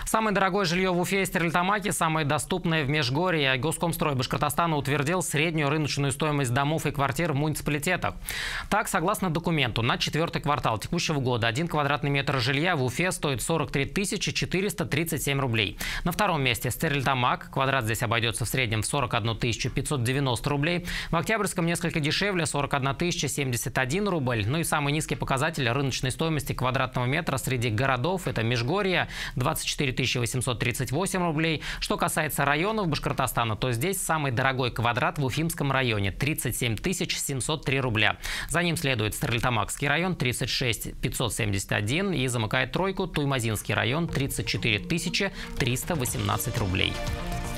Самое дорогое жилье в Уфе и Стерлитамаке, самое доступное в Межгорье. Госкомстрой Башкортостана утвердил среднюю рыночную стоимость домов и квартир в муниципалитетах. Так, согласно документу, на четвертый квартал текущего года 1 квадратный метр жилья в Уфе стоит 43 437 рублей. На втором месте Стерлитамак. Квадрат здесь обойдется в среднем в 41 590 рублей. В Октябрьском несколько дешевле – 41 071 рубль. Ну и самый низкий показатель рыночной стоимости квадратного метра среди городов – это Межгорье – 24 838 рублей. Что касается районов Башкортостана, то здесь самый дорогой квадрат в Уфимском районе – 37 703 рубля. За ним следует Стерлитамакский район – 36 571 и замыкает тройку Туймазинский район – 34 318 рублей.